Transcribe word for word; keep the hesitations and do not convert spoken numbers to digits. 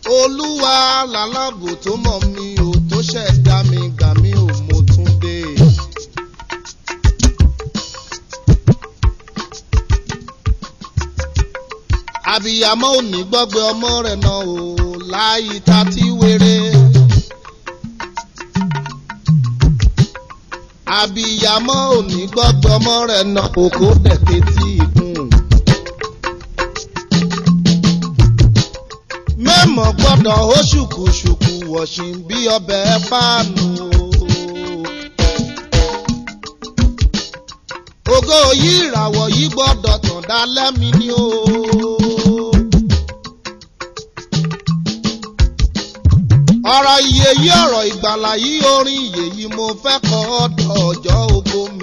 Olúwa làlábò tó mọ̀ mi ò tó ṣẹ̀dá mi gbà mí ò mo tún dé. Àbíyamọ ò ní gbọ́gbẹ́ ọmọ rẹ̀ náà o láyé tá tí wéré. Àbíyamọ ò ní gbọ́gbẹ́ ọmọ rẹ̀ náà o kò dẹ̀kẹ́ tí ìkún. Mẹ́mọ̀ gbọ́dọ̀ ó ṣùkùṣùkù wọ̀ṣìn bí ọbẹ̀ páànù. Ògo yìí ìràwọ̀ yìí gbọ́dọ̀ tàn dálẹ́ mi ni o. Ọ̀rọ̀ iye yìí ọ̀rọ̀ ìgbàlà yìí orin iye yìí mo fẹ́ kọ́ ọ̀dọ̀ ọjọ́ ògo mi.